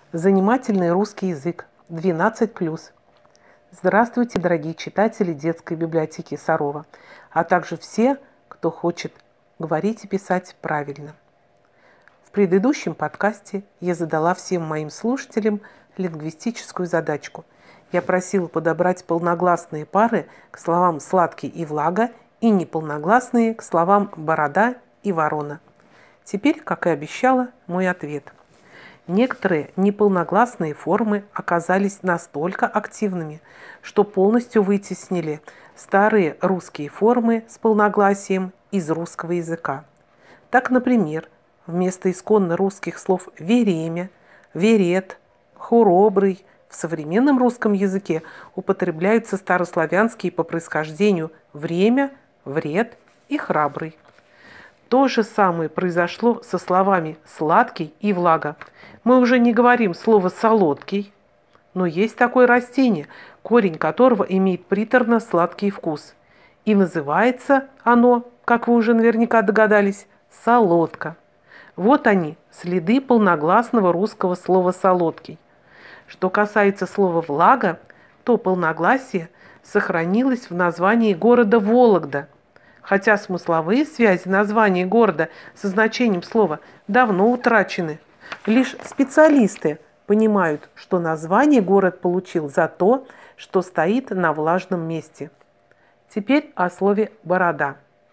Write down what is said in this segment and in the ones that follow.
Занимательный русский язык 12+. Здравствуйте, дорогие читатели детской библиотеки Сарова, а также все, кто хочет говорить и писать правильно. В предыдущем подкасте я задала всем моим слушателям лингвистическую задачку. Я просила подобрать полногласные пары к словам «сладкий» и «влага» и неполногласные к словам «борода» и «ворона». Теперь, как и обещала, мой ответ. Некоторые неполногласные формы оказались настолько активными, что полностью вытеснили старые русские формы с полногласием из русского языка. Так, например, вместо исконно русских слов «веремя», «верет», «хоробрый» в современном русском языке употребляются старославянские по происхождению «время», «вред» и «храбрый». То же самое произошло со словами «сладкий» и «влага». Мы уже не говорим слово «солодкий», но есть такое растение, корень которого имеет приторно-сладкий вкус. И называется оно, как вы уже наверняка догадались, солодка. Вот они, следы полногласного русского слова «солодкий». Что касается слова «влага», то полногласие сохранилось в названии города Вологда, хотя смысловые связи названия города со значением слова давно утрачены. Лишь специалисты понимают, что название город получил за то, что стоит на влажном месте. Теперь о слове «борода».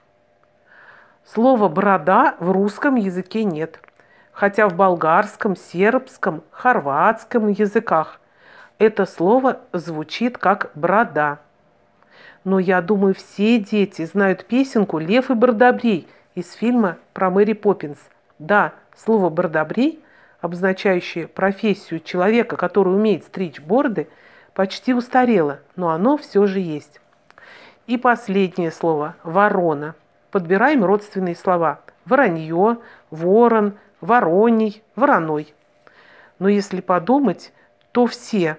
Слова «борода» в русском языке нет, хотя в болгарском, сербском, хорватском языках это слово звучит как «борода». Но я думаю, все дети знают песенку «Лев и Бродобрей» из фильма про Мэри Поппинс. Да, слово «бродобрей», обозначающее профессию человека, который умеет стричь бороды, почти устарело, но оно все же есть. И последнее слово «ворона». Подбираем родственные слова: воронье, ворон, вороний, вороной. Но если подумать, то все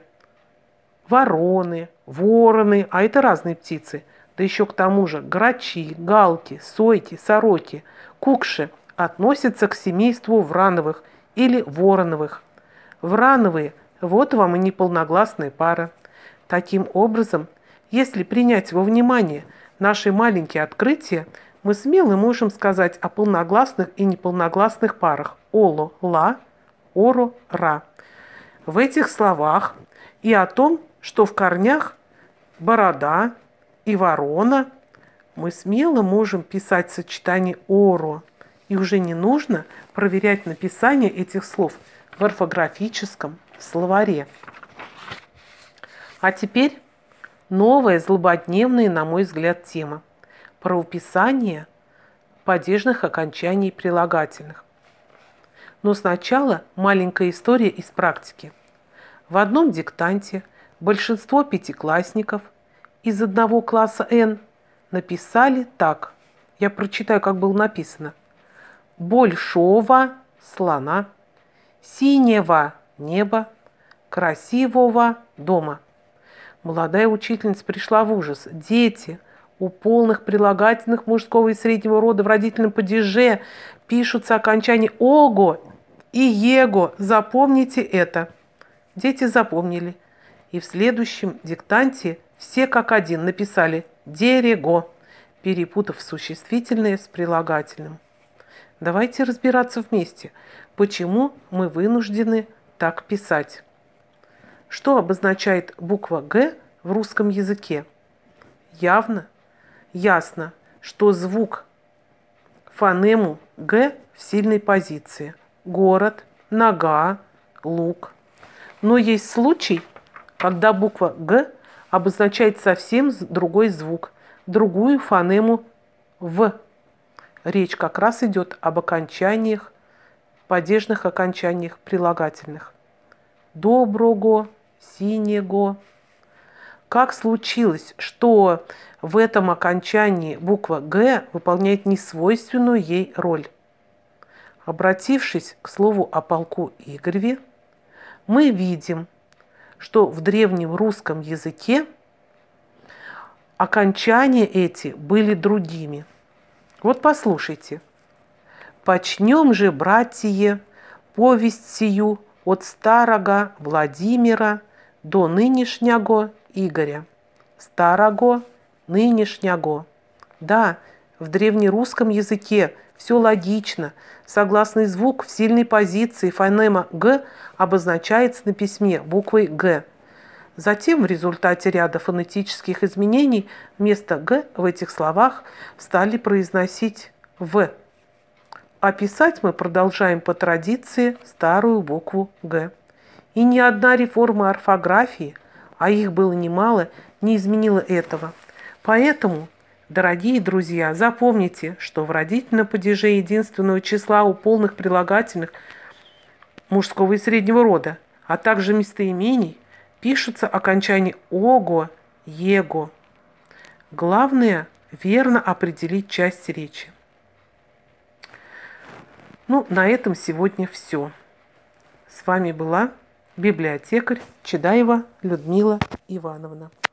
вороны, вороны, а это разные птицы, да еще к тому же грачи, галки, сойки, сороки, кукши относятся к семейству врановых или вороновых. Врановые – вот вам и неполногласная пара. Таким образом, если принять во внимание наши маленькие открытия, мы смело можем сказать о полногласных и неполногласных парах оло – ла, оро – ра. В этих словах и о том, что в корнях борода и ворона, мы смело можем писать сочетание оро, и уже не нужно проверять написание этих слов в орфографическом словаре. А теперь новая злободневная, на мой взгляд, тема – правописание падежных окончаний прилагательных. Но сначала маленькая история из практики. В одном диктанте большинство пятиклассников из одного класса Н написали так. Я прочитаю, как было написано. Большого слона, синего неба, красивого дома. Молодая учительница пришла в ужас. Дети у полных прилагательных мужского и среднего рода в родительном падеже пишутся окончания «ого» и «его». Запомните это. Дети запомнили. И в следующем диктанте все как один написали «дерего», перепутав существительное с прилагательным. Давайте разбираться вместе, почему мы вынуждены так писать. Что обозначает буква «Г» в русском языке? Ясно, что звук фонему «Г» в сильной позиции. Город, нога, лук. Но есть случай, когда буква «Г» обозначает совсем другой звук, другую фонему «В». Речь как раз идет об окончаниях, падежных окончаниях прилагательных. Доброго, синего. Как случилось, что в этом окончании буква «Г» выполняет несвойственную ей роль? Обратившись к слову о полку Игореве, мы видим, что в древнем русском языке окончания эти были другими. Вот послушайте. «Почнем же, братья, повесть сию от старого Владимира до нынешнего Игоря. Старого, нынешнего. Да, в древнерусском языке все логично. Согласный звук в сильной позиции фонема «г» обозначается на письме буквой «г». Затем в результате ряда фонетических изменений вместо «г» в этих словах стали произносить «в». А писать мы продолжаем по традиции старую букву «г». И ни одна реформа орфографии, а их было немало, не изменила этого. Поэтому, дорогие друзья, запомните, что в родительном падеже единственного числа у полных прилагательных мужского и среднего рода, а также местоимений, пишутся окончания «ого», «его». Главное – верно определить часть речи. На этом сегодня все. С вами была библиотекарь Чедаева Людмила Ивановна.